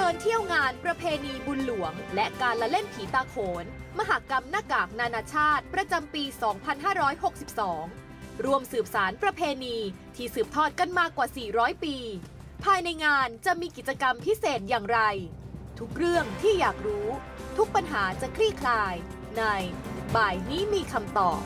ชิญเที่ยวงานประเพณีบุญหลวงและการละเล่นผีตาโขนมหกรรมหน้ากากนานาชาติประจำปี 2562 รวมสืบสารประเพณีที่สืบทอดกันมากกว่า 400 ปี ภายในงานจะมีกิจกรรมพิเศษอย่างไร ทุกเรื่องที่อยากรู้ทุกปัญหาจะคลี่คลายในบ่ายนี้มีคำตอบ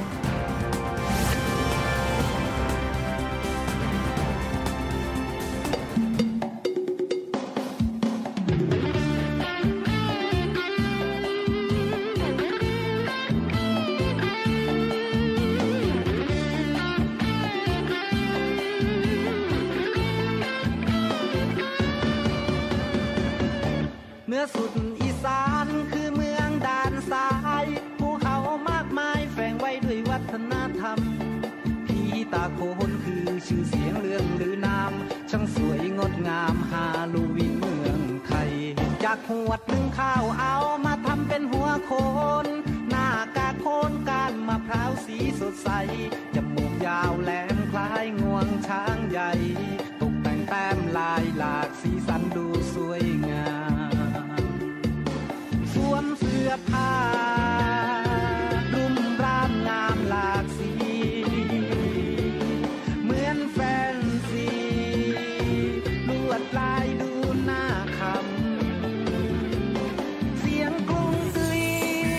เหนือสุดอีสานคือเมืองด่านซ้ายภูเขามากมายแฝงไว้ด้วยวัฒนธรรมผีตาโขนคือชื่อเสียงเรื่องลือนามช่างสวยงดงามฮาโลวีนเมืองไทยจากหวดนึ่งข้าวเอามาทำเป็นหัวโขนหน้ากากโคนก้านมะพร้าวสีสดใสจมูกยาวแหลมคล้ายงวงช้างใหญ่ตกแต่งแต้มลายหลากสีสันดูสวยงามสวมเสื้อผ้ารุ่มร่ามงามหลากสีเหมือนแฟนซีลวดลายดูน่าขำเสียงกรุงกรี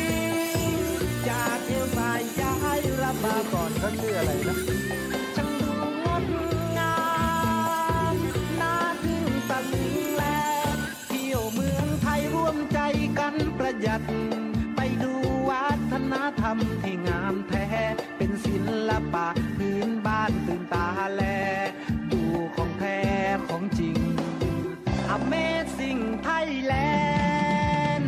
จากเอวสายย้ายระบาก่อนเขาชื่ออะไรนะช่างดูงดงามน่าทึ่งตะลึงแลเที่ยวเมืองไทยร่วมใจกันประหยัดไปดูวัฒนธรรมที่งามแท้เป็นศิลปะพื้นบ้านตื่นตาแลดูของแท้ของจริง Amazing Thailand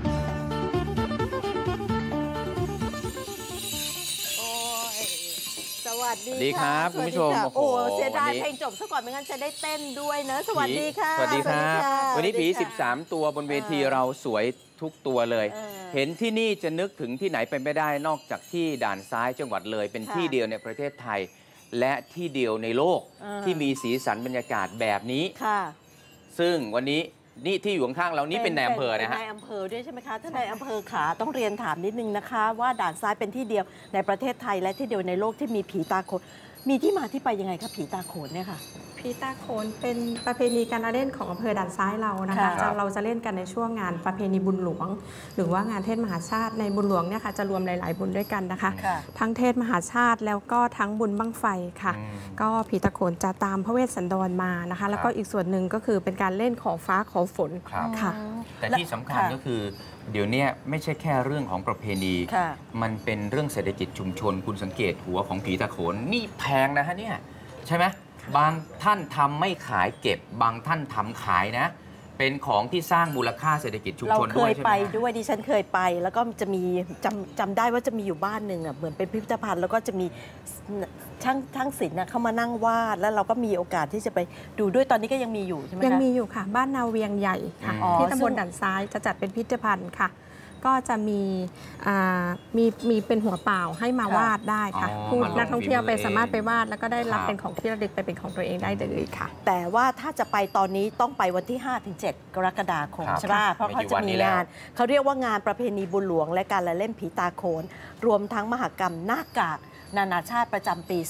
สวัสดีครับคุณผู้ชมโอ้เสียดายเพลงจบซะก่อนไม่งั้นจะได้เต้นด้วยนะสวัสดีค่ะสวัสดีครับวันนี้ผี13ตัวบนเวทีเราสวยทุกตัวเลยเห็นที่นี่จะนึกถึงที่ไหนเป็นไม่ได้นอกจากที่ด่านซ้ายจังหวัดเลยเป็นที่เดียวในประเทศไทยและที่เดียวในโลกที่มีสีสันบรรยากาศแบบนี้ซึ่งวันนี้นี่ที่อยู่ข้างๆเรานี่เป็นนายอำเภอนะฮะนายอำเภอด้วยใช่ไหมคะท่านนายอำเภอขาต้องเรียนถามนิดนึงนะคะว่าด่านซ้ายเป็นที่เดียวในประเทศไทยและที่เดียวในโลกที่มีผีตาโขนมีที่มาที่ไปยังไงคะผีตาโขนเนี่ยค่ะผีตาโขนเป็นประเพณีการละเล่นของอำเภอด่านซ้ายเรานะคะเราจะเล่นกันในช่วงงานประเพณีบุญหลวงหรือว่างานเทศมหาชาติในบุญหลวงเนี่ยค่ะจะรวมหลายๆบุญด้วยกันนะคะทั้งเทศมหาชาติแล้วก็ทั้งบุญบั้งไฟค่ะก็ผีตาโขนจะตามพระเวสสันดรมานะคะแล้วก็อีกส่วนหนึ่งก็คือเป็นการเล่นขอฟ้าขอฝนค่ะแต่ที่สำคัญก็คือเดี๋ยวนี้ไม่ใช่แค่เรื่องของประเพณีมันเป็นเรื่องเศรษฐกิจชุมชนคุณสังเกตหัวของผีตาโขนนี่แพงนะฮะเนี่ยใช่ไหมบางท่านทำไม่ขายเก็บบางท่านทำขายนะเป็นของที่สร้างมูลค่าเศรษฐกิจชุมชนด้วยใช่ไหมเราเคยไปด้วยดิฉันเคยไปแล้วก็จะมีจำได้ว่าจะมีอยู่บ้านหนึ่งอ่ะเหมือนเป็นพิพิธภัณฑ์แล้วก็จะมีช่างศิลป์เข้ามานั่งวาดแล้วเราก็มีโอกาสที่จะไปดูด้วยตอนนี้ก็ยังมีอยู่ใช่ไหมคะยังมีอยู่ค่ะบ้านนาเวียงใหญ่ค่ะที่ตำบลด่านซ้ายจะจัดเป็นพิพิธภัณฑ์ค่ะก็จะมีเป็นหัวเปล่าให้มาวาดได้ค่ะผู้นักท่องเที่ยวไปสามารถไปวาดแล้วก็ได้รับเป็นของที่ระลึกไปเป็นของตัวเองได้เลยค่ะแต่ว่าถ้าจะไปตอนนี้ต้องไปวันที่ 5-7 กรกฎาคมใช่ไหมเพราะเขาจะมีงานเขาเรียกว่างานประเพณีบุญหลวงและการละเล่นผีตาโขนรวมทั้งมหกรรมหน้ากากนานาชาติประจำปี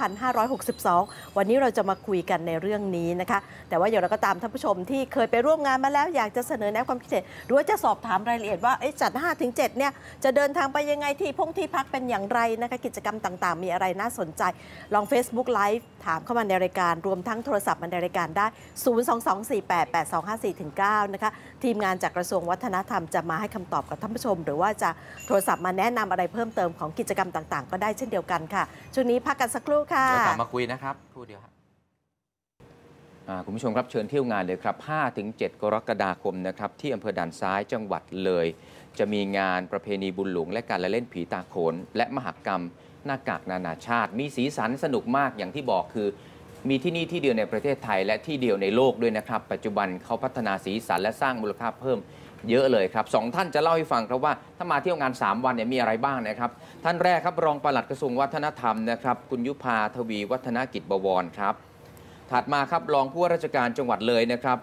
2562 วันนี้เราจะมาคุยกันในเรื่องนี้นะคะแต่ว่าอย่างไรก็ตามท่านผู้ชมที่เคยไปร่วมงานมาแล้วอยากจะเสนอแนะความคิดเห็นหรือว่าจะสอบถามรายละเอียดว่าจัด 5-7 เนี่ยจะเดินทางไปยังไงที่พักเป็นอย่างไรนะคะกิจกรรมต่างๆมีอะไรน่าสนใจลอง Facebook Live ถามเข้ามาในรายการรวมทั้งโทรศัพท์มาในรายการได้ 022488254-9 นะคะทีมงานจากกระทรวงวัฒนธรรมจะมาให้คำตอบกับท่านผู้ชมหรือว่าจะโทรศัพท์มาแนะนำอะไรเพิ่มเติมของกิจกรรมต่างๆก็ได้เช่นเดียวกันค่ะช่วงนี้พักกันสักครู่ค่ะเดี๋ยวกลับมาคุยนะครับพูดเดียวครับคุณผู้ชมครับเชิญเที่ยวงานเลยครับ 5-7 กรกฎาคมนะครับที่อำเภอด่านซ้ายจังหวัดเลยจะมีงานประเพณีบุญหลวงและการละเล่นผีตาโขนและมหกรรมหน้ากากนานาชาติมีสีสันสนุกมากอย่างที่บอกคือมีที่นี่ที่เดียวในประเทศไทยและที่เดียวในโลกด้วยนะครับปัจจุบันเขาพัฒนาสีสันและสร้างมูลค่าเพิ่มเยอะเลยครับ2ท่านจะเล่าให้ฟังครับว่าถ้ามาเที่ยวงาน3วันเนี่ยมีอะไรบ้างนะครับท่านแรกครับรองปลัดกระทรวงวัฒนธรรมนะครับคุณยุพาทวีวัฒนกิจบวรครับถัดมาครับรองผู้ว่าราชการจังหวัดเลยนะครับ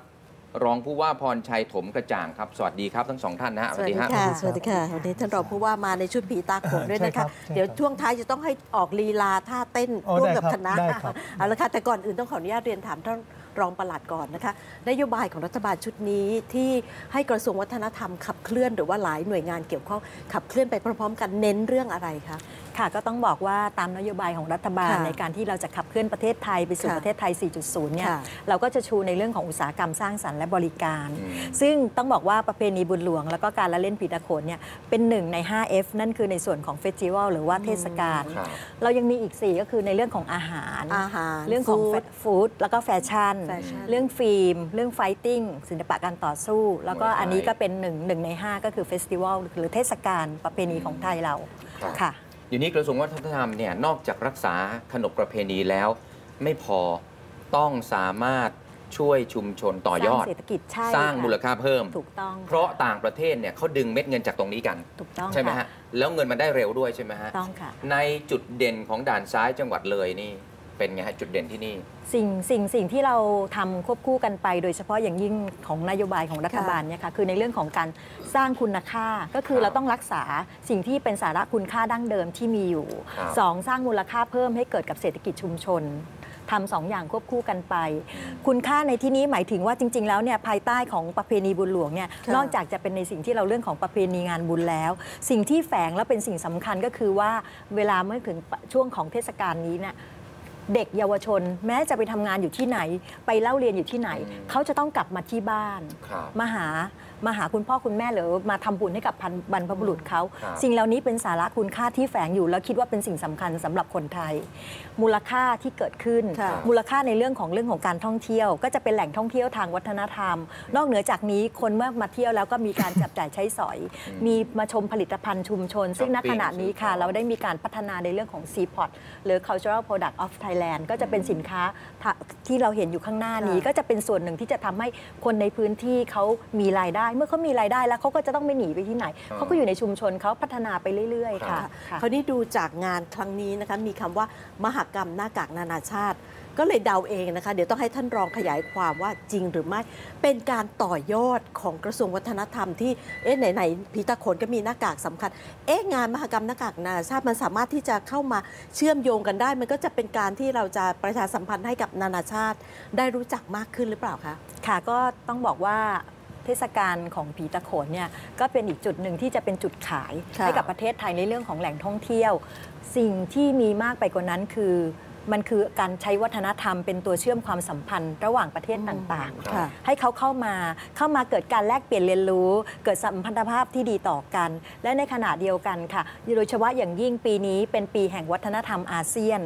รองผู้ว่าพรชัยถมกระจ่างครับสวัสดีครับทั้งสองท่านนะสวัสดีค่ะสวัสดีค่ะวันนี้ท่านรองผู้ว่ามาในชุดผีตาโขนด้วยนะคะเดี๋ยวช่วงท้ายจะต้องให้ออกลีลาท่าเต้นร่วมกับคณะเอาละค่ะแต่ก่อนอื่นต้องขออนุญาตเรียนถามท่านรองปลัดก่อนนะคะนโยบายของรัฐบาลชุดนี้ที่ให้กระทรวงวัฒนธรรมขับเคลื่อนหรือว่าหลายหน่วยงานเกี่ยวข้องขับเคลื่อนไปพร้อมๆกันเน้นเรื่องอะไรคะค่ะก็ต้องบอกว่าตามนโยบายของรัฐบาลในการที่เราจะขับเคลื่อนประเทศไทยไปสู่ประเทศไทย 4.0 เนี่ยเราก็จะชูในเรื่องของอุตสาหกรรมสร้างสรรค์และบริการซึ่งต้องบอกว่าประเพณีบุญหลวงแล้วก็การละเล่นผีตาโขนเนี่ยเป็นหนึ่งใน 5F นั่นคือในส่วนของเฟสติวัลหรือว่าเทศกาลเรายังมีอีก 4 ก็คือในเรื่องของอาหารเรื่องของฟู้ดแล้วก็แฟชั่นเรื่องฟิล์มเรื่องไฟติ้งศิลปะการต่อสู้แล้วก็อันนี้ก็เป็นหนึ่งใน 5ก็คือเฟสติวัลหรือเทศกาลประเพณีของไทยเราค่ะอยู่นี้กระทรวงวัฒนธรรมเนี่ยนอกจากรักษาขนบประเพณีแล้วไม่พอต้องสามารถช่วยชุมชนต่อยอดเศรษฐกิจสร้างมูลค่าเพิ่มถูกต้องเพราะต่างประเทศเนี่ยเขาดึงเม็ดเงินจากตรงนี้กันถูกต้องใช่ไหมฮะแล้วเงินมันได้เร็วด้วยใช่ไหมฮะต้องค่ะในจุดเด่นของด่านซ้ายจังหวัดเลยนี่เป็นไงฮะจุดเด่นที่นี่สิ่งที่เราทำควบคู่กันไปโดยเฉพาะอย่างยิ่งของนโยบายของรัฐบาลเนี่ยค่ะคือในเรื่องของการสร้างคุณค่าก็คือเราต้องรักษาสิ่งที่เป็นสาระคุณค่าดั้งเดิมที่มีอยู่2สร้างมูลค่าเพิ่มให้เกิดกับเศรษฐกิจชุมชนทำ2 อย่างควบคู่กันไปคุณค่าในที่นี้หมายถึงว่าจริงๆแล้วเนี่ยภายใต้ของประเพณีบุญหลวงเนี่ยนอกจากจะเป็นในสิ่งที่เราเรื่องของประเพณีงานบุญแล้วสิ่งที่แฝงและเป็นสิ่งสำคัญก็คือว่าเวลาเมื่อถึงช่วงของเทศกาลนี้เนี่ยเด็กเยาวชนแม้จะไปทำงานอยู่ที่ไหนไปเล่าเรียนอยู่ที่ไหนเขาจะต้องกลับมาที่บ้านมาหาคุณพ่อคุณแม่หรือมาทำบุญให้กับบรรพบุรุษเขาสิ่งเหล่านี้เป็นสาระคุณค่าที่แฝงอยู่แล้วคิดว่าเป็นสิ่งสำคัญสำหรับคนไทยมูลค่าที่เกิดขึ้นมูลค่าในเรื่องของการท่องเที่ยวก็จะเป็นแหล่งท่องเที่ยวทางวัฒนธรรมนอกเหนือจากนี้คนเมื่อมาเที่ยวแล้วก็มีการจับจ่ายใช้สอยมีมาชมผลิตภัณฑ์ชุมชนซึ่งณขณะนี้ค่ะเราได้มีการพัฒนาในเรื่องของ Seaport หรือ Cultural Product of Thailand ก็จะเป็นสินค้าที่เราเห็นอยู่ข้างหน้านี้ก็จะเป็นส่วนหนึ่งที่จะทำให้คนในพื้นที่เขามีรายได้เมื่อเขามีรายได้แล้วเขาก็จะต้องไม่หนีไปที่ไหนเขาก็อยู่ในชุมชนเขาพัฒนาไปเรื่อยๆค่ะคราวนี้ดูจากงานครั้งนี้นะคะมีคำว่ามหกรรมหน้ากากนานาชาติก็เลยเดาเองนะคะเดี๋ยวต้องให้ท่านรองขยายความว่าจริงหรือไม่เป็นการต่อยอดของกระทรวงวัฒนธรรมที่ไหนผีตาโขนก็มีหน้ากากสำคัญงานมหกรรมหน้ากากนานาชาติมันสามารถที่จะเข้ามาเชื่อมโยงกันได้มันก็จะเป็นการที่เราจะประชาสัมพันธ์ให้กับนานาชาติได้รู้จักมากขึ้นหรือเปล่าคะค่ะก็ต้องบอกว่าเทศกาลของผีตาโขนเนี่ยก็เป็นอีกจุดหนึ่งที่จะเป็นจุดขายให้กับประเทศไทยในเรื่องของแหล่งท่องเที่ยวสิ่งที่มีมากไปกว่านั้นคือมันคือการใช้วัฒนธรรมเป็นตัวเชื่อมความสัมพันธ์ระหว่างประเทศต่างๆให้เขาเข้ามาเกิดการแลกเปลี่ยนเรียนรู้เกิดสัมพันธภาพที่ดีต่อกันและในขณะเดียวกันค่ะโดยเฉพาะอย่างยิ่งปีนี้เป็นปีแห่งวัฒนธรรมอาเซียน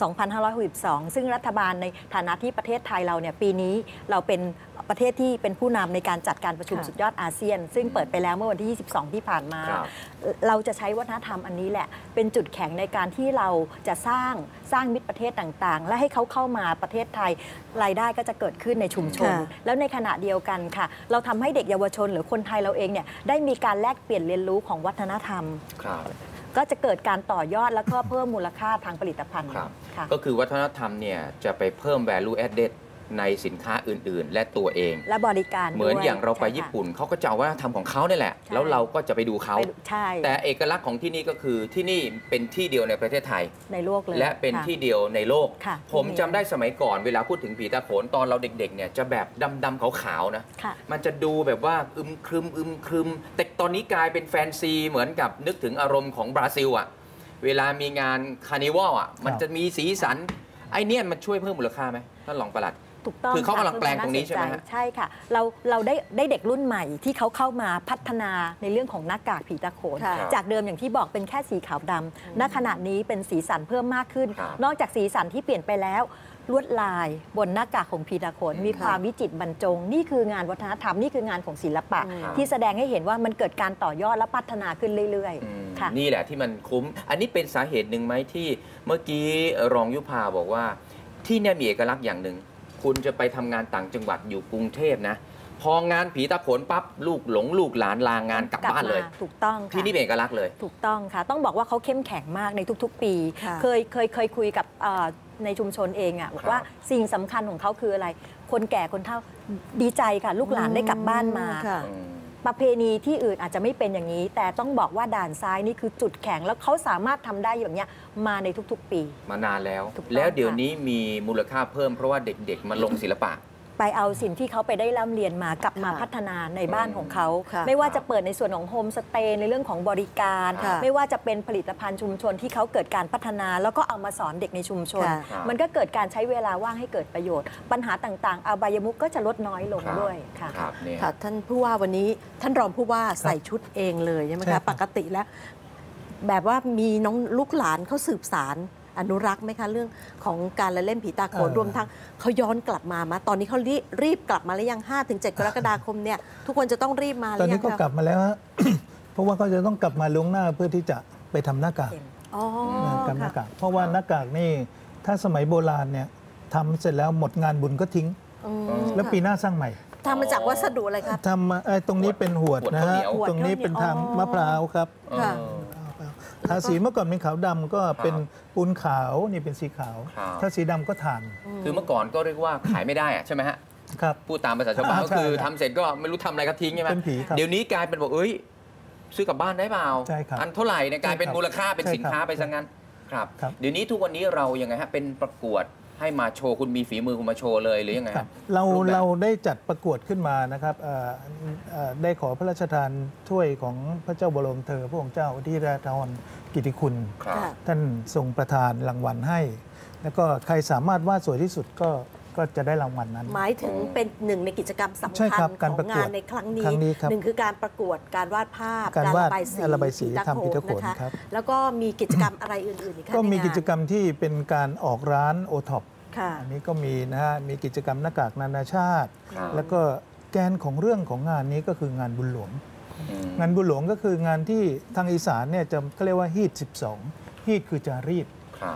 2562 ซึ่งรัฐบาลในฐานะที่ประเทศไทยเราเนี่ยปีนี้เราเป็นประเทศที่เป็นผู้นำในการจัดการประชุมสุดยอดอาเซียนซึ่งเปิดไปแล้วเมื่อวันที่ 22 ที่ผ่านมาเราจะใช้วัฒนธรรมอันนี้แหละเป็นจุดแข็งในการที่เราจะสร้างมิตรประเทศต่างๆและให้เขาเข้ามาประเทศไทยรายได้ก็จะเกิดขึ้นในชุมชนแล้วในขณะเดียวกันค่ะเราทำให้เด็กเยาวชนหรือคนไทยเราเองเนี่ยได้มีการแลกเปลี่ยนเรียนรู้ของวัฒนธรรมก็จะเกิดการต่อยอดแล้วก็เพิ่มมูลค่าทางผลิตภัณฑ์ก็คือวัฒนธรรมเนี่ยจะไปเพิ่ม value addedในสินค้าอื่นๆและตัวเองและบริการเหมือนอย่างเราไปญี่ปุ่นเขาก็จะเอาวัฒนธรรมของเขาเนี่ยแหละแล้วเราก็จะไปดูเขาแต่เอกลักษณ์ของที่นี่ก็คือที่นี่เป็นที่เดียวในประเทศไทยในโลกเลยและเป็นที่เดียวในโลกผมจำได้สมัยก่อนเวลาพูดถึงผีตาโขนตอนเราเด็กๆเนี่ยจะแบบดำๆขาวๆนะมันจะดูแบบว่าอึมครึมแต่ตอนนี้กลายเป็นแฟนซีเหมือนกับนึกถึงอารมณ์ของบราซิลอ่ะเวลามีงานคาร์นิวัลอ่ะมันจะมีสีสันไอเนี่ยมันช่วยเพิ่มมูลค่าไหมท่านรองปลัดคือเขากำลังแปลงตรงนี้ใช่ไหมใช่ค่ะเราได้เด็กรุ่นใหม่ที่เขาเข้ามาพัฒนาในเรื่องของหน้ากากผีตาโขนจากเดิมอย่างที่บอกเป็นแค่สีขาวดำณขณะนี้เป็นสีสันเพิ่มมากขึ้นนอกจากสีสันที่เปลี่ยนไปแล้วลวดลายบนหน้ากากของผีตาโขนมีความวิจิตรบรรจงนี่คืองานวัฒนธรรมนี่คืองานของศิลปะที่แสดงให้เห็นว่ามันเกิดการต่อยอดและพัฒนาขึ้นเรื่อยๆค่ะนี่แหละที่มันคุ้มอันนี้เป็นสาเหตุหนึ่งไหมที่เมื่อกี้รองยุพาบอกว่าที่เนี่ยมีเอกลักษณ์อย่างหนึ่งคุณจะไปทำงานต่างจังหวัดอยู่กรุงเทพนะพองานผีตาโขนปั๊บลูกหลงลูกหลานลางานกลับบ้านเลยถูกต้องที่นี่เป็นเอกลักษณ์เลยถูกต้องค่ะต้องบอกว่าเขาเข้มแข็งมากในทุกๆปีเคยคุยกับในชุมชนเองอ่ะบอกว่าสิ่งสำคัญของเขาคืออะไร คนแก่คนเฒ่าดีใจค่ะลูกหลานได้กลับบ้านมา ประเพณีที่อื่นอาจจะไม่เป็นอย่างนี้ แต่ต้องบอกว่าด่านซ้ายนี่คือจุดแข็งแล้วเขาสามารถทำได้อย่างเงี้ยมาในทุกๆ ปีมานานแล้วถูกต้องแล้วเดี๋ยวนี้มีมูลค่าเพิ่มเพราะว่าเด็กๆมาลงศิลปะไปเอาสิ่งที่เขาไปได้ร่ำเรียนมากลับมาพัฒนาในบ้านของเขา ไม่ว่าจะเปิดในส่วนของโฮมสเตย์ในเรื่องของบริการ ไม่ว่าจะเป็นผลิตภัณฑ์ชุมชนที่เขาเกิดการพัฒนา แล้วก็เอามาสอนเด็กในชุมชน มันก็เกิดการใช้เวลาว่างให้เกิดประโยชน์ ปัญหาต่างๆอบายมุขก็จะลดน้อยลงด้วยค่ะค่ะท่านผู้ว่าวันนี้ท่านรองผู้ว่าใส่ชุดเองเลยใช่ไหมคะปกติแล้ว แบบว่ามีน้องลูกหลานเขาสืบสารอนุรักษ์ไหมคะเรื่องของการละเล่นผีตาโขนรวมทั้งเขาย้อนกลับมาตอนนี้เขารีบกลับมาแล้วยัง 5-7 กรกฎาคมเนี่ยทุกคนจะต้องรีบมาตอนนี้ก็กลับมาแล้วฮะ เพราะว่าเขาจะต้องกลับมาล่วงหน้าเพื่อที่จะไปทำหน้ากากทำหน้ากากเพราะว่าหน้ากากนี่ถ้าสมัยโบราณเนี่ยทำเสร็จแล้วหมดงานบุญก็ทิ้งแล้วปีหน้าสร้างใหม่ทำมาจากวัสดุอะไรครับทำตรงนี้เป็นหวดนะฮะตรงนี้เป็นทางมะพร้าวครับทาสีเมื่อก่อนเป็นขาวดำก็เป็นปูนขาวนี่เป็นสีขาวถ้าสีดำก็ถ่านคือเมื่อก่อนก็เรียกว่าขายไม่ได้ใช่ไหมฮะครับพูดตามภาษาชาวบ้านก็คือทำเสร็จก็ไม่รู้ทำอะไรก็ทิ้งใช่ไหมเดี๋ยวนี้กลายเป็นบอกซื้อกลับบ้านได้เปล่าอันเท่าไหร่เนี่ยกลายเป็นมูลค่าเป็นสินค้าไปซะงั้นครับเดี๋ยวนี้ทุกวันนี้เรายังไงฮะเป็นประกวดให้มาโชว์คุณมีฝีมือคุณมาโชว์เลยหรือยังไงครับเราได้จัดประกวดขึ้นมานะครับได้ขอพระราชทานถ้วยของพระเจ้าบรมเธอพระองค์เจ้าอธิราชธรกิติคุณท่านทรงประทานรางวัลให้แล้วก็ใครสามารถวาดสวยที่สุดก็จะได้รางวัลนั้นหมายถึงเป็นหนึ่งในกิจกรรมสำคัญของงานในครั้งนี้หนึ่งคือการประกวดการวาดภาพการระบายสีทำผีตาโขนครับแล้วก็มีกิจกรรมอะไรอื่นๆอีกก็มีกิจกรรมที่เป็นการออกร้านโอท็อปอันนี้ก็มีนะฮะมีกิจกรรมหน้ากากนานาชาติแล้วก็แกนของเรื่องของงานนี้ก็คืองานบุญหลวงงานบุญหลวงก็คืองานที่ทางอีสานเนี่ยจะเรียกว่าฮีท12ฮีทคือจารีต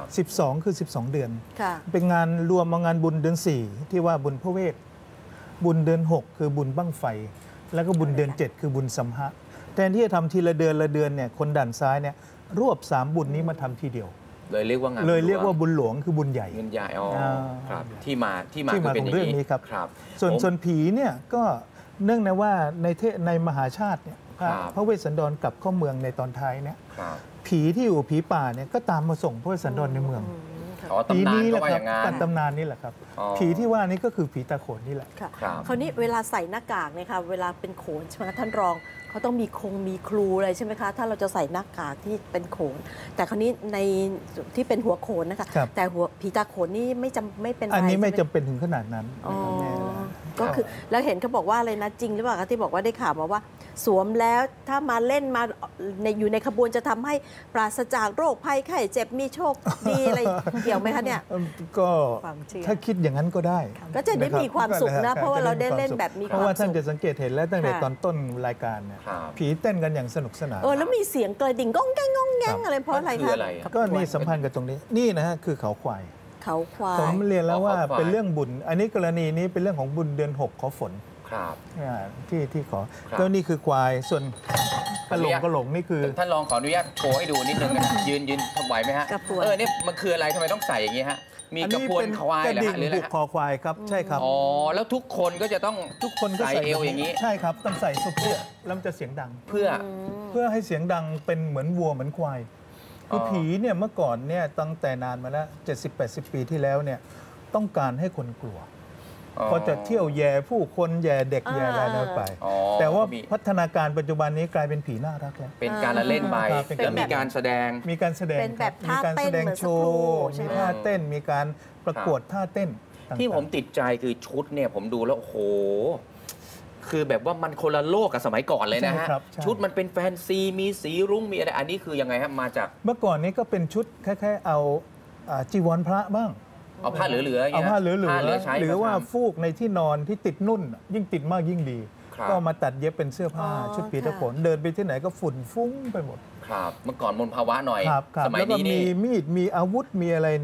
12คือ12เดือนเป็นงานรวมงานบุญเดือน4ที่ว่าบุญพระเวทบุญเดือน6คือบุญบั้งไฟแล้วก็บุญเดือน7คือบุญสัมหะแทนที่จะทำทีละเดือนเนี่ยคนด่านซ้ายเนี่ยรวบ3บุญนี้มาทำทีเดียวเลยเรียกว่างานบุญหลวงคือบุญใหญ่บุญใหญ่ครับที่มาของเรื่องนี้ครับส่วนผีเนี่ยก็เนื่องในว่าในมหาชาติเนี่ยพระเวสสันดรกลับเข้าเมืองในตอนท้ายเนี่ยผีที่อยู่ผีป่าเนี่ยก็ตามมาส่งพระเวสสันดรในเมืองผีนี้แหละครับตำนานนี่แหละครับผีที่ว่านี้ก็คือผีตาโขนนี่แหละคราวนี้เวลาใส่หน้ากากเนี่ยค่ะเวลาเป็นโขนใช่ไหมท่านรองเขาต้องมีครูอะไรใช่ไหมคะถ้าเราจะใส่หน้ากากที่เป็นโขนแต่คราวนี้ในที่เป็นหัวโขนนะคะแต่หัวผีตาโขนนี่ไม่เป็นไรอันนี้ไม่จำเป็นถึงขนาดนั้นก็คือแล้วเห็นเขาบอกว่าอะไรนะจริงหรือเปล่าคะที่บอกว่าได้ข่าวมาว่าสวมแล้วถ้ามาเล่นมาอยู่ในขบวนจะทำให้ปราศจากโรคภัยไข้เจ็บมีโชคดีอะไรเกี่ยวไหมคะเนี่ยก็ถ้าคิดอย่างนั้นก็ได้ก็จะได้มีความสุขนะเพราะว่าเราได้เล่นแบบมีความสุขเพราะว่าท่านจะสังเกตเห็นแล้วตั้งแต่ตอนต้นรายการเนี่ยผีเต้นกันอย่างสนุกสนานแล้วมีเสียงกระดิ่งก้องแก้งก้องแก้งอะไรเพราะอะไรคะก็นี่สัมพันธ์กับตรงนี้นี่นะฮะคือเขาควายผมเรียนแล้วว่าเป็นเรื่องบุญอันนี้กรณีนี้เป็นเรื่องของบุญเดือน6ขอฝนที่ขอก็นี่คือควายส่วนกระหลงนี่คือท่านลองขออนุญาตโชว์ให้ดูนิดนึงนะยืนไหวไหมฮะนี่มันคืออะไรทำไมต้องใส่อย่างนี้ฮะมีกระพวนควายหรืออะไรคอควายครับใช่ครับแล้วทุกคนก็จะต้องใส่เอวอย่างนี้ใช่ครับต้องใส่สุดแล้วจะเสียงดังเพื่อให้เสียงดังเป็นเหมือนวัวเหมือนควายคือผีเนี่ยเมื่อก่อนเนี่ยตั้งแต่นานมาแล้ว70-80 ปีที่แล้วเนี่ยต้องการให้คนกลัวก็จะเที่ยวแย่ผู้คนแย่เด็กแย่อะไรไปแต่ว่าพัฒนาการปัจจุบันนี้กลายเป็นผีน่ารักแล้วเป็นการละเล่นไปแล้วมีการแสดงเป็นแบบท่าเต้นโชว์มีท่าเต้นมีการประกวดท่าเต้นที่ผมติดใจคือชุดเนี่ยผมดูแล้วโอ้โหคือแบบว่ามันคนละโลกกับสมัยก่อนเลยนะฮะชุดมันเป็นแฟนซีมีสีรุ้งมีอะไรอันนี้คือยังไงฮะมาจากเมื่อก่อนนี้ก็เป็นชุดแค่เอาจีวรพระบ้างเอาผ้าเหลือๆเอาผ้าเหลือหรือว่าฟูกในที่นอนที่ติดนุ่นยิ่งติดมากยิ่งดีก็มาตัดเย็บเป็นเสื้อผ้าชุดผีตาโขนเดินไปที่ไหนก็ฝุ่นฟุ้งไปหมดครับเมื่อก่อนมลภาวะหน่อยสมัยนี้มีมีดมีอาวุธมีอะไรเนี่ย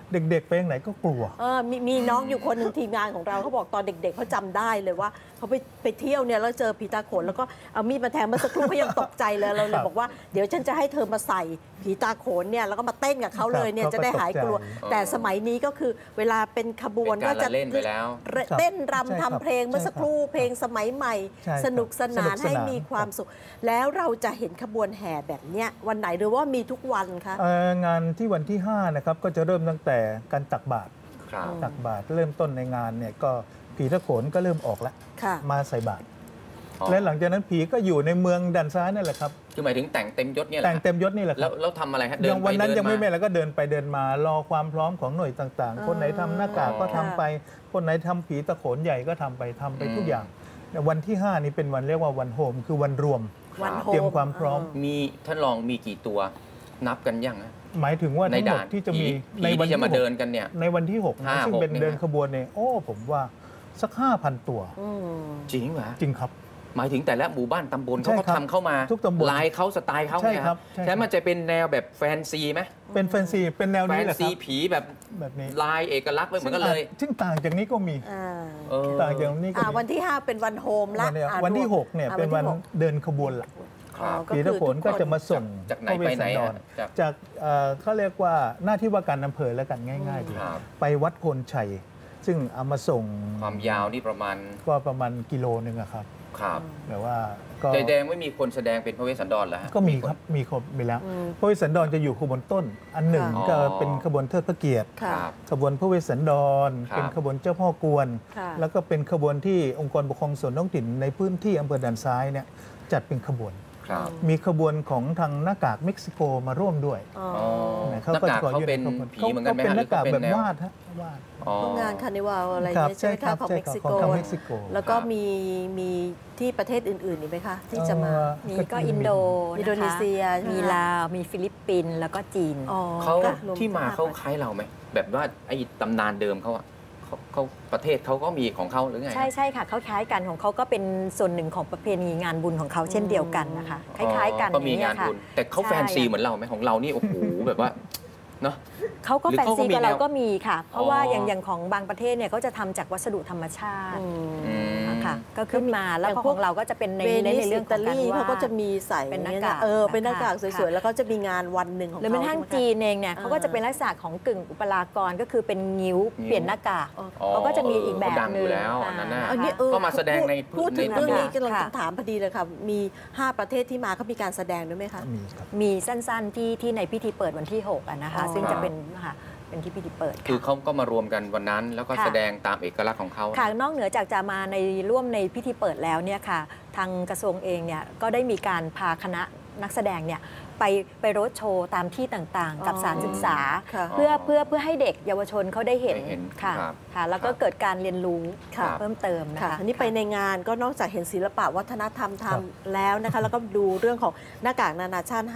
เด็กๆไปไหนก็กลัวมีน้องอยู่คนหนึ่งทีมงานของเราเขาบอกตอนเด็กๆเขาจำได้เลยว่าเขาไปเที่ยวเนี่ยแล้วเจอผีตาโขนแล้วก็เอามีดมาแทงเมื่อสักครู่เขายังตกใจเลยเราเลยบอกว่าเดี๋ยวฉันจะให้เธอมาใส่ผีตาโขนเนี่ยแล้วก็มาเต้นกับเขาเลยเนี่ยจะได้หายกลัวแต่สมัยนี้ก็คือเวลาเป็นขบวนก็จะเต้นรำทำเพลงเมื่อสักครู่เพลงสมัยใหม่สนุกสนานให้มีความสุขแล้วเราจะเห็นขบวนแห่แบบเนี้ยวันไหนหรือว่ามีทุกวันคะงานที่วันที่5นะครับก็จะเริ่มตั้งแต่การตักบาตรตักบาตรเริ่มต้นในงานเนี่ยก็ผีตะโขนก็เริ่มออกแล้วมาใส่บาตรและหลังจากนั้นผีก็อยู่ในเมืองด้านซ้ายนั่นแหละครับคือหมายถึงแต่งเต็มยศเนี่ยแต่งเต็มยศนี่แหละครับแล้วทำอะไรฮะอย่างวันนั้นยังไม่แม่แล้วก็เดินไปเดินมารอความพร้อมของหน่วยต่างๆคนไหนทำหน้ากากก็ทำไปคนไหนทำผีตะโขนใหญ่ก็ทำไปทุกอย่างวันที่5นี่เป็นวันเรียกว่าวันโฮมคือวันรวมเตรียมความพร้อมมีท่านรองมีกี่ตัวนับกันยังหมายถึงว่าทั้งหมดที่จะมีในวันที่จะมาเดินกันเนี่ยในวันที่6นะซึ่งเป็นเดินขบวนเนี่ยผมว่าสัก 5,000 ตัวจริงเหรอจริงครับหมายถึงแต่ละหมู่บ้านตำบลเขาก็ทำเข้ามาทุกตำบลลายเขาสไตล์เขาไงครับแต่มันจะเป็นแนวแบบแฟนซีไหมเป็นแฟนซีเป็นแนวนี้แหละครับแฟนซีผีแบบนี้ลายเอกลักษณ์ไม่เหมือนกันเลยซึ่งต่างจากนี้ก็มีต่างจากนี้ก็วันที่5เป็นวันโฮมละวันที่6เนี่ยเป็นวันเดินขบวนหลักผีตะโขนก็จะมาส่งจากไหนไปไหนจากเขาเรียกว่าหน้าที่ว่าการอำเภอแล้วกันง่ายๆดีไปวัดโพนชัยซึ่งเอามาส่งความยาวนี่ประมาณกิโลนึงครับแต่ว่าใจแดงไม่มีคนแสดงเป็นพระเวสสันดรแล้วก็มีครับมีครบมีแล้วพระเวสสันดรจะอยู่ขบวนต้นอันหนึ่งก็เป็นขบวนเทิดพระเกียรติขบวนพระเวสสันดรเป็นขบวนเจ้าพ่อกวนแล้วก็เป็นขบวนที่องค์กรปกครองส่วนท้องถิ่นในพื้นที่อำเภอด่านซ้ายเนี่ยจัดเป็นขบวนมีขบวนของทางหน้ากากเม็กซิโกมาร่วมด้วยเขาเป็นผีเหมือนกันไหมเป็นหน้ากากแบบวาดฮะวาดงานคาร์นิวัลอะไรใช่ไหมคะของเม็กซิโกแล้วก็มีที่ประเทศอื่นๆอีกไหมคะที่จะมามีก็อินโดนีเซียมีลาวมีฟิลิปปินส์แล้วก็จีนเขาที่มาเขาคล้ายเราไหมแบบว่าไอ้ตำนานเดิมเขาประเทศเขาก็มีของเขาหรือไงใช่ค่ะเขาคล้ายกันของเขาก็เป็นส่วนหนึ่งของประเพณีงานบุญของเขาเช่นเดียวกันนะคะคล้ายๆกันก็มีงานบุญแต่เขาแฟนซีเหมือนเราไหมของเรานี่โอ้โหแบบว่าเนาะเขาก็แฟนซีกับเราก็มีค่ะเพราะว่าอย่างของบางประเทศเนี่ยเขาจะทำจากวัสดุธรรมชาติค่ะก็ขึ้นมาแล้วของเราก็จะเป็นในเรื่องของการว่าเขาก็จะมีใส่เป็นหน้ากากเป็นหน้ากากสวยๆแล้วก็จะมีงานวันหนึ่งของเขาหรือเป็นทางจีนเองเนี่ยเขาก็จะเป็นลักษณะของกึ่งอุปรากรก็คือเป็นงิ้วเปลี่ยนหน้ากากเขาก็จะมีอีกแบบนึงแล้วนั่นน่ะก็มาแสดงในพูดถึงเรื่องนี้กำลังถามพอดีเลยค่ะมี5ประเทศที่มาเขามีการแสดงด้วยไหมคะมีสั้นๆที่ในพิธีเปิดวันที่6นะคะซึ่งจะเป็นที่พิธีเปิดคือเขาก็มารวมกันวันนั้นแล้วก็แสดงตามเอกลักษณ์ของเขาค่ะนอกเหนือจากจะมาร่วมในพิธีเปิดแล้วเนี่ยค่ะทางกระทรวงเองเนี่ยก็ได้มีการพาคณะนักแสดงเนี่ยไปโรดโชว์ตามที่ต่างๆกับสถานศึกษาเพื่อให้เด็กเยาวชนเขาได้เห็นค่ะแล้วก็เกิดการเรียนรู้เพิ่มเติมนะคะนี่ไปในงานก็นอกจากเห็นศิลปะวัฒนธรรมทำแล้วนะคะแล้วก็ดูเรื่องของหน้ากากนานาชาติ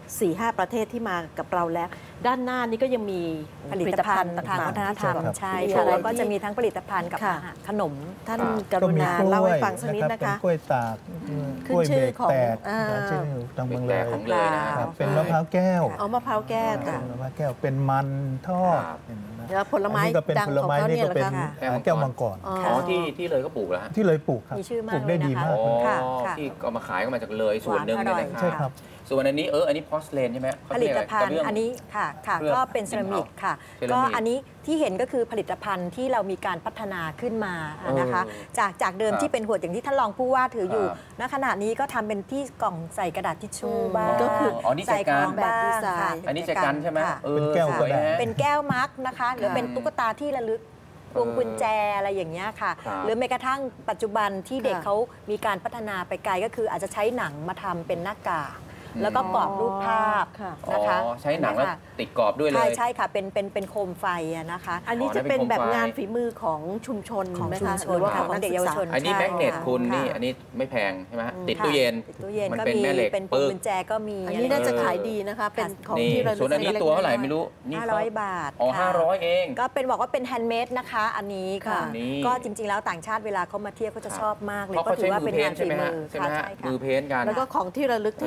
4-5 ประเทศที่มากับเราแล้วด้านหน้านี้ก็ยังมีผลิตภัณฑ์ทางวัฒนธรรมใช่ค่ะแล้วก็จะมีทั้งผลิตภัณฑ์กับขนมท่านกรุณาเล่าให้ฟังสักนิดนะคะกล้วยตากกล้วยเบรกแตกชื่อทางเมืองเลยเป็นมะพร้าวแก้วมะพร้าวแก้วมะพร้าวแก้วเป็นมันทอดแล้วผลไม้ดังของเขาเนี่ยก็เป็นแก้วมังกรที่เลยก็ปลูกแล้วที่เลยปลูกครับปลูกได้ดีมากที่ก็มาขายก็มาจากเลยส่วนหนึ่งเลยใช่ครับส่วนอันนี้อันนี้พอสเลนใช่ไหมผลิตภัณฑ์อันนี้ค่ะก็เป็นเซรามิกค่ะก็อันนี้ที่เห็นก็คือผลิตภัณฑ์ที่เรามีการพัฒนาขึ้นมานะคะจากเดิมที่เป็นขวดอย่างที่ท่านรองผู้ว่าถืออยู่ณขณะนี้ก็ทำเป็นที่กล่องใส่กระดาษทิชชู่บ้างก็คือใส่ของแบบดีไซน์อันนี้จัดการใช่ไหมเป็นแก้วเป็นแก้วมักนะคะหรือเป็นตุ๊กตาที่ระลึกพวงกุญแจอะไรอย่างเงี้ยค่ะหรือแม้กระทั่งปัจจุบันที่เด็กเขามีการพัฒนาไปไกลก็คืออาจจะใช้หนังมาทำเป็นหน้ากากแล้วก็กรอบรูปภาพนะคะใช้หนังแล้วติดกรอบด้วยเลยใช่ค่ะเป็นโคมไฟนะคะอันนี้จะเป็นแบบงานฝีมือของชุมชนนะคะหรือว่าของเด็กเยาวชนอันนี้แมกเนตคุณนี่อันนี้ไม่แแพงใช่ไหมติดตู้เย็นมันเป็นแม่เหล็กเป็นพวงกุญแจก็มีอันนี้น่าจะขายดีนะคะเป็นของที่เราส่วนอันนี้ตัวเท่าไหร่ไม่รู้ 500 บาท 500เองก็เป็นบอกว่าเป็นแฮนด์เมดนะคะอันนี้ค่ะก็จริงๆแล้วต่างชาติเวลาเขามาเที่ยวเขาจะชอบมากเลยก็ถือว่าเป็นงานฝีมือใช่ไหมมือเพ้นกันแล้วก็ของที่ระลึกที่แน่นอนก็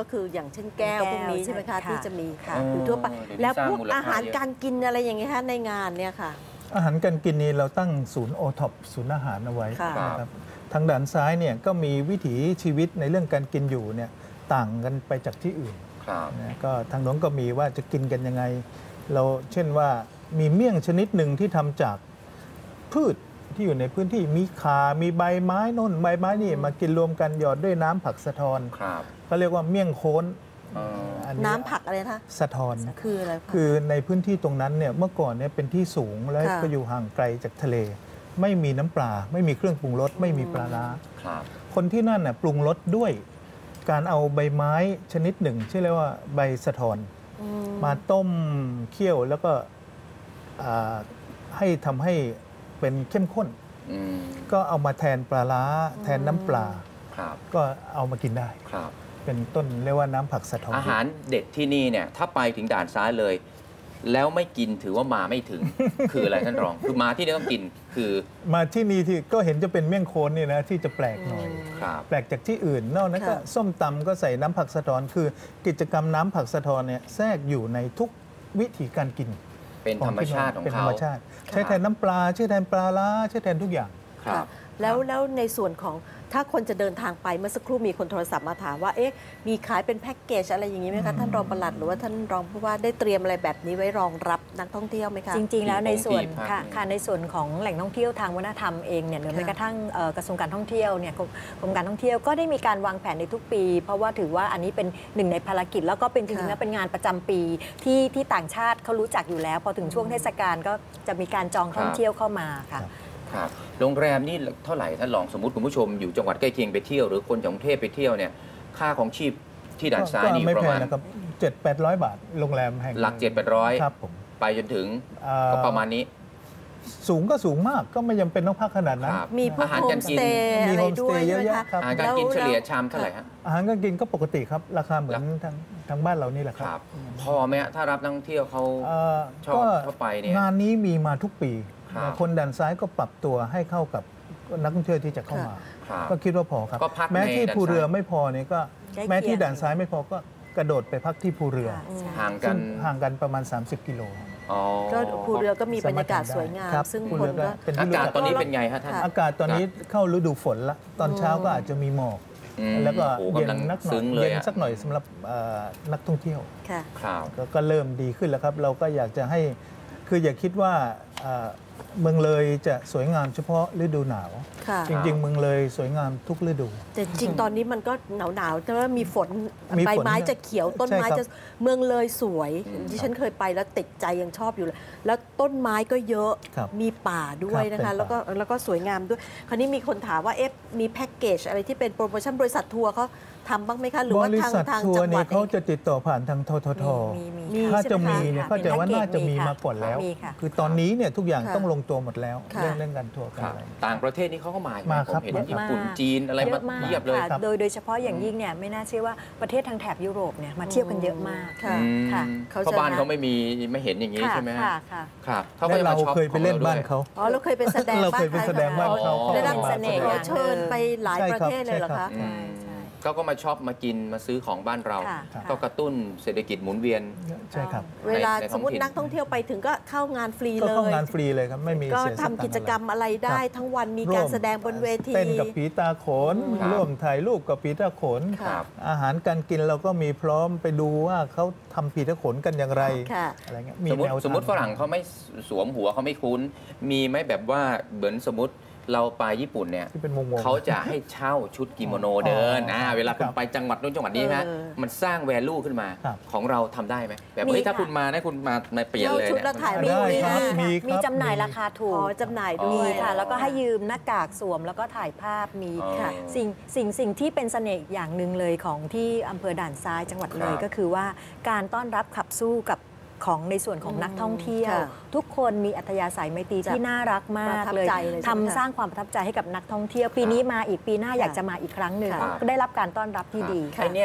ก็คืออย่างเช่นแก้วพวกนี้ใช่ไหมคะที่จะมีค่ะอยู่ทั่วไป แล้วพวกสร้างมูลค่าอาหารการกินอะไรอย่างเงี้ยคะในงานเนี่ยค่ะอาหารการกินนี้เราตั้งศูนย์โอท็อปศูนย์อาหารเอาไว้ค่ะนะครับทางด้านซ้ายเนี่ยก็มีวิถีชีวิตในเรื่องการกินอยู่เนี่ยต่างกันไปจากที่อื่นครับนะก็ทางโน้นก็มีว่าจะกินกันยังไง เราเช่นว่ามีเมี่ยงชนิดหนึ่งที่ทำจากพืชที่อยู่ในพื้นที่มีขามีใบไม้โน่นใบไม้นี่มากินรวมกันหยอดด้วยน้ำผักสะทอนครับเขาเรียกว่าเมี่ยงโค้น อัน้ำผักอะไรคะสะทอนคืออะไรคะคือในพื้นที่ตรงนั้นเนี่ยเมื่อก่อนเนี่ยเป็นที่สูงและค่ะก็อยู่ห่างไกลจากทะเล ไม่มีน้ำปลา ไม่มีเครื่องปรุงรสไม่มีปลาร้าครับคนที่นั่นน่ะปรุงรสด้วยการเอาใบไม้ชนิดหนึ่งชื่อเรียกว่าใบสะทอน มาต้มเคี่ยวแล้วก็อ่าให้ทำให้เป็นเข้มข้นอืมก็เอามาแทนปลาร้าแทนน้ำปลาครับก็เอามากินได้ครับเป็นต้นเรียกว่าน้ำผักสะทอนอาหารเด็ดที่นี่เนี่ยถ้าไปถึงด่านซ้ายเลย แล้วไม่กินถือว่ามาไม่ถึง คืออะไรท่านรอง คือมาที่นี่ต้องกินคือมาที่นี่ที่ก็เห็นจะเป็นเมี่ยงโคนนี่นะที่จะแปลกหน่อยครับแปลกจากที่อื่นนอกนั้นก็ค่ะส้มตำก็ใส่น้ำผักสะทอนคือกิจกรรมน้ำผักสะทอนเนี่ยแทรกอยู่ในทุกวิธีการกินเป็นธรรมชาติของเป็นธรเขารมชาติ ใช้แทนน้ำปลาใช้แทนปลาร้าใช้แทนทุกอย่างครับแล้วในส่วนของถ้าคนจะเดินทางไปเมื่อสักครู่มีคนโทรศัพท์มาถามว่าเอ๊ะมีขายเป็นแพ็กเกจอะไรอย่างนี้ไหมคะท่านรองปลัดหรือว่าท่านรองผู้ว่าได้เตรียมอะไรแบบนี้ไว้รองรับนักท่องเที่ยวไหมคะจริง ๆ แล้วในส่วนที่พักค่ะในส่วนของแหล่งท่องเที่ยวทางวัฒนธรรมเองเนี่ยหรือแม้กระทั่งกระทรวงการท่องเที่ยวเนี่ยกรมการท่องเที่ยวก็ได้มีการวางแผนในทุกปี เพราะว่าถือว่าอันนี้เป็นหนึ่งในภารกิจ แล้วก็เป็นจริงๆแล้วเป็นงานประจำปีที่ต่างชาติเขารู้จักอยู่แล้วพอถึงช่วงเทศกาลก็จะมีการจองท่องเที่ยวเข้ามาค่ะครับโรงแรมนี่เท่าไหร่ท่านรองสมมติคุณผู้ชมอยู่จังหวัดใกล้เคียงไปเที่ยวหรือคนจากกรุงเทพไปเที่ยวเนี่ยค่าของชีพที่ด่านซ้ายนี่ไม่ประแพมาง ณนะครับ700-800 บาทโรงแรมแห่งหลัก700-800 ครับผมไปจนถึงเก็ประมาณนี้สูงก็สูงมากก็ไม่จำเป็นต้องพักขนาดนั้นครับมีพวกอาหารโฮการมกิสนเตย์มีอะไรโฮมสด้เตวยย์เยใช่อะไหมแยะคะครับอาหารการกินเฉลี่ยชามเท่าไหร่ฮะอาหารการกินก็ปกติครับราคาเหมือนทางบ้านเรานี่แหละคครัรับ บ พอไหมฮะถ้ารับนักท่องเที่ยวเขา ชอบก็เข้าไปเนี่ยงานนี้มีมาทุกปีครับคนด่านซ้ายก็ปรับตัวให้เข้ากับนักท่องเที่ยวที่จะเข้ามาครับก็คิดว่าพอครับก็พักแม้ในที่ด่านภูเรือซ้ายไม่พอเนี่ยก็ใกล้เคียงแม้ที่ด่านซ้ายไม่พอก็กระโดดไปพักที่ภูเรือห่างกัซึ่นงห่างกันประมาณ 30 กิโลอ๋อก็ภูเรือก็มีบรรยากาศสวยงามครับซึ่งภูคเรืนก็ก็เป็นอาที่รู้กาศจักตอนนี้เป็นไงฮะท่านอากาศตอนนี้เข้าฤดูฝนละตอนเช้าก็อาจจะมีหมอกอืมแล้วก็โอ้โหเย็นกำลังนักหน่ซึ้อยงเลยเย็นอะสักหน่อยสำหรับนักท่องเที่ยวค่ะครับก็เริ่มดีขึ้นแล้วครับ เราก็อยากจะให้คืออย่าคิดว่าเมืองเลยจะสวยงามเฉพาะฤดูหนาวค่ะจริง ๆ เมืองเลยสวยงามทุกฤดูแต่จริงๆตอนนี้มันก็หนาวๆแต่ว่ามีฝนมีฝนใบไม้จะเขียวต้นไม้ใช่ครับจะเมืองเลยสวยอืมที่ฉันเคยไปแล้วติดใจยังชอบอยู่เลย แล้วต้นไม้ก็เยอะครับมีป่าด้วยนะครัคะบแล้วก็สวยงามด้วย คราวนี้มีคนถามว่าเอ๊ะมีแพ็กเกจอะไรที่เป็นโปรโมชั่นบริษัททัวร์เขาทำบ้างไหมคะ หรือบ ว่าริทางษัททางทัวจังร์หวัเนี่ดยเขาจะติดต่อผ่านทางทททมีถ้าจะใช่ไหมมีคะเนี่ยค่ะเข้าใจว่าเป็นแพ็กเกจน่าจะมีมีค่ะมาก่อนแล้วมีค่ะคือตอนนี้เนี่ยทุกอย่างค่ะต้องลงตัวหมดแล้วค่ะเรื่องการทัวร์กันครับอะไรต่างประเทศนี่เขาก็มามาผมครับเห็นเยอะญี่มากปุ่นจีนอะไรมาเยอะมากเทียบเลยค่ะครับโดยเฉพาะอย่างยิ่งเนี่ยไม่น่าเชื่อว่าประเทศทางแถบยุโรปเนี่ยมาเที่ยวกันเยอะมากค่ะอืมค่ะเพราะบ้านเขาไม่มีไม่เห็นอย่างนี้ใช่ไหมฮะค่ะค่ะครับเขาก็และจะเรามาช็อปเคยไปเล่นของบ้านด้วยเขาอ๋อเราเคยไปแสดงเราเคยไปแสดงบ้านเขาได้รับเสน่ห์เขาเชิญไปหลายประเทศเลยเหรอคะอืมใช่เขาก็มาช็อปมากินมาซื้อของบ้านเราค่ะก็กระตุ้นเศรษฐกิจหมุนเวียนใช่ครับเวลาในท้สอมงมติถิ่นนักท่องเที่ยวไปถึงก็เข้างานฟรีก็เลเข้าย งานฟรีเลยครับไม่มีก็เสียสทำตังค์กิจกรรมอะไรได้ทั้งวันมีการแสดงบนเวทีเต้นกับผีตาโขนครับร่วมถ่ายรูปกับผีตาโขนค่ะอาหารการกินเราก็มีพร้อมไปดูว่าเขาทำผีตาโขนกันอย่างไรค่ะอะไรเงี้ยสมมติฝรั่งเขาไม่สวมหัวเขาไม่คุ้น มีไหมแบบว่าเหมือนสมมติเราไปญี่ปุ่นเนี่ยที่เป็นวงๆเขาจะให้เช่าชุดกิโมโนเดินเวลาคุณครับไปจังหวัดนู้นจังหวัดนี้นะเออมันสร้างแวลูขึ้นมาครับของเราทำได้ไหมแบบมีเฮ้ยถ้าค่ะคุณมานะคุณมาเปลี่ยนเลยเช่าชุดเนี่ยแล้วถ่ายรูได้ปครับมีมีมีครับจำหน่ายราคาถูอ๋อก จำหน่ายด้มีวยค่ะ แล้วก็ให้ยืมหน้ากากสวมแล้วก็ถ่ายภาพมีอ๋อค่ะสิ่งที่เป็นเสน่ห์อย่างหนึ่งเลยของที่อำเภอด่านซ้ายจังหวัดเลยครับก็คือว่าการต้อนรับขับสู้กับของในส่วนของนักท่องเที่ยวค่ะทุกคนมีอัธยาศัยไมตรีที่น่ารักมาประกทับเลยใจเลยใช่ไหมคะทำสร้างความประทับใจให้กับนักท่องเที่ยว ปีนี้มาอีกปีหน้าอยากจะมาอีกครั้งหนึ่งค่ะก็ได้รับการต้อนรับที่ดีไอ้เนี่ย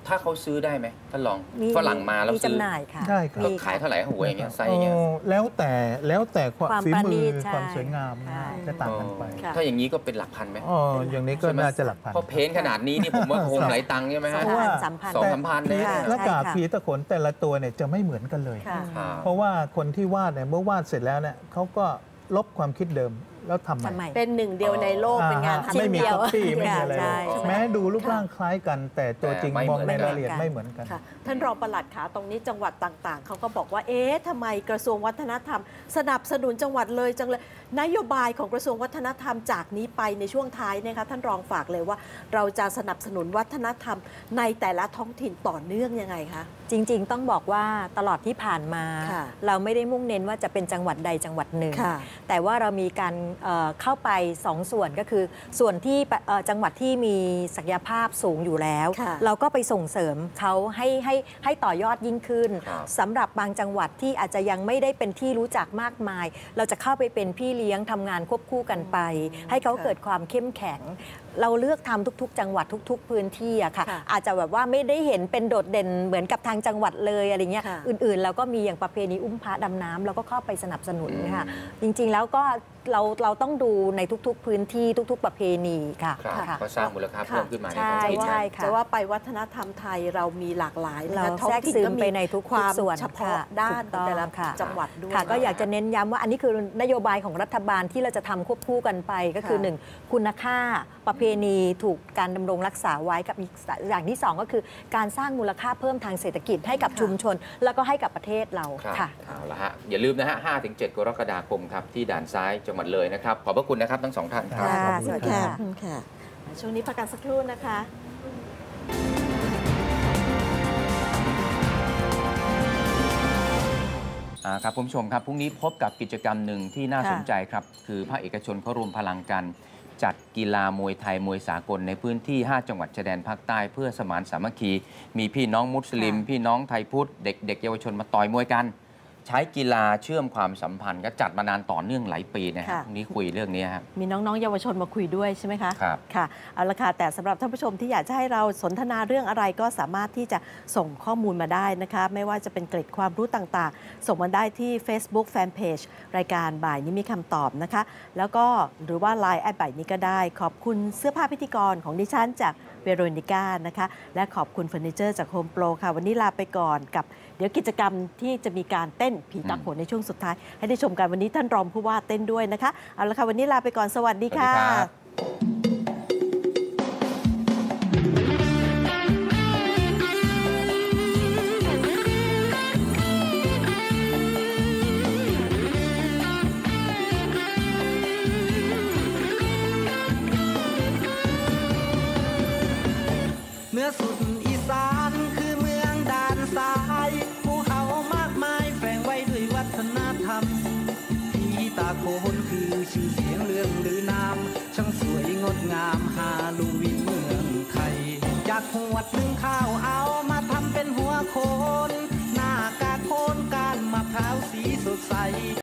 ถ้าเขาซื้อได้ไหมท่านลองฝรั่งมาแล้วซื้อจำหน่ายค่ะได้ครับก็ขายเท่าไหร่หัวอย่างเงี้ยไซส์อย่างเงี้ยแล้วแต่ความฝีมือใช่ความสวยงามใช่จะต่างกันไปค่ะถ้าอย่างนี้ก็เป็นหลักพันไหมอย่างนี้ก็น่าจะหลักพันเพราะเพ้นท์ขนาดนี้นี่ผมว่าคงหลายตังค์ใช่ไหมฮะเพราะว่าสองสามพันเลยค่ะหน้ากากใช่ค่ะผีตะขนแต่ละตัวเนี่ยจะไม่เหมือนกันเลยค่ะเพราะว่าคนที่วาดเนี่ยเมื่อวาดเสร็จแล้วเนี่ยเขาก็ลบความคิดเดิมแล้วทำใหทำไมม่เป็นหนึ่งเดียวในโลกเป็นงานไม่มีเดีคยอวปปี้ไม่มีอะไรใช่แม้ดูรูปร่างคล้ายกัน แต่ตัวจริงแต่ไม่มองเหมืในอนกันรายละเอียดไม่เหมือนกันค่ะท่านรองปลัดขาตรงนี้จังหวัดต่างๆ เขาก็บอกว่าเอ๊ะทำไมกระทรวงวัฒนธรรม สนับสนุนจังหวัดเลยจังเลยนโยบายของกระทรวงวัฒนธรรมจากนี้ไปในช่วงท้ายนะคะท่านรองฝากเลยว่า เราจะสนับสนุนวัฒนธรรมในแต่ละท้องถิ่นต่อเนื่องยังไงคะจริงๆ ต้องบอกว่าตลอดที่ผ่านมาค่ะเราไม่ได้มุ่งเน้นว่าจะเป็นจังหวัดใดจังหวัดหนึ่งค่ะแต่ว่าเรามีการเข้าไป2 ส่วนก็คือ ส่วนที่จังหวัดที่มีศักยภาพสูงอยู่แล้วค่ะเราก็ไปส่งเสริมเขาให้ต่อยอดยิ่งขึ้นครับสำหรับบางจังหวัดที่อาจจะยังไม่ได้เป็นที่รู้จักมากมาย เราจะเข้าไปเป็นพี่เลี้ยงทำงานควบคู่กันไป ให้เขาเกิดความเข้มแข็ง เราเลือกทำทุกๆ จังหวัดทุก ๆ พื้นที่อะค่ะค่ะอาจจะแบบว่าไม่ได้เห็นเป็นโดดเด่นเหมือนกับทางจังหวัดเลยอะไรเงี้ยค่ะอื่นๆเราก็มีอย่างประเพณีอุ้มพระดำน้ำเราก็เข้าไปสนับสนุนค่ะจริงๆแล้วก็เราต้องดูในทุกๆพื้นที่ทุกๆประเพณีค่ะครับค่ะก็สร้างมูลค่าเพิ่มขึ้นมาในท้องถิ่นใช่ค่ะจะว่าไปวัฒนธรรมไทยเรามีหลากหลายนะคะเราท้องแทรกถิ่นซึมก็มีไปในทุกความส่วนเฉพาะค่ะด้านถูกต้องของแต่ละค่ะจังหวัดด้วยค่ะก็อยากจะเน้นย้ำว่าอันนี้คือนโยบายของรัฐบาลที่เราจะทำควบคู่กันไปก็คือค่ะ 1 คุณค่าประเพณีถูกการดำรงรักษาไว้กับอีกอย่างที่ 2 ก็คือการสร้างมูลค่าเพิ่มทางเศรษฐกิจให้กับชุมชน แล้วก็ให้กับประเทศเราครับค่ะเอาละฮะอย่าลืมนะฮะ 5-7 กรกฎาคมครับที่ด่านซ้ายจังหวัดเลยนะครับขอบพระคุณนะครับทั้งสองท่านครับค่ะสวัสดีค่ะค่ะ ช่วงนี้พักกันสักครู่นะคะครับคุณผู้ชมครับพรุ่งนี้พบกับกิจกรรมหนึ่งที่น่าค่ะสนใจครับ คือภาคเอกชนเขารวมพลังกัน จัดกีฬามวยไทยมวยสากลในพื้นที่ 5 จังหวัดชายแดนภาคใต้เพื่อสมานสามัคคี มีพี่น้องมุสลิมค่ะพี่น้องไทยพุทธเด็กเยาวชนมาต่อยมวยกัน ใช้กีฬาเชื่อมความสัมพันธ์ก็จัดมานานต่อเนื่องหลายปีนะฮะค่ะพรุ่งนี้คุยเรื่องนี้ครับมีน้องๆเยาวชนมาคุยด้วยใช่ไหมคะครับค่ะเอาละค่ะแต่สำหรับท่านผู้ชมที่อยากจะให้เราสนทนาเรื่องอะไรก็สามารถที่จะส่งข้อมูลมาได้นะคะไม่ว่าจะเป็นเกร็ดความรู้ต่างๆ ส่งมาได้ที่ Facebook Fanpage รายการบ่ายนี้มีคำตอบนะคะ แล้วก็หรือว่า Line แอดบ่ายนี้ก็ได้ ขอบคุณเสื้อผ้าพิธีกรของดิฉันจากเวโรนิก้านะคะและขอบคุณเฟอร์นิเจอร์จากโฮมโปรค่ะวันนี้ลาไปก่อนกับเดี๋ยวกิจกรรมที่จะมีการเต้นผีตาโขนในช่วงสุดท้าย ให้ได้ชมกันวันนี้ท่านรองผู้ว่าเต้นด้วยนะคะเอาละค่ะวันนี้ลาไปก่อนสวัสดีค่ะสวัสดีครับเหนือสุดอีสานคือเมืองด่านซ้ายภูเขามากมายแฝงไว้ด้วยวัฒนธรรมผีตาโขนคือชื่อเสียงเรื่องลือนามช่างสวยงดงามฮาโลวีนเมืองไทยจากหวดหนึ่งข้าวเอามาทำเป็นหัวโขนหน้ากากโคนก้านมะพร้าวสีสดใส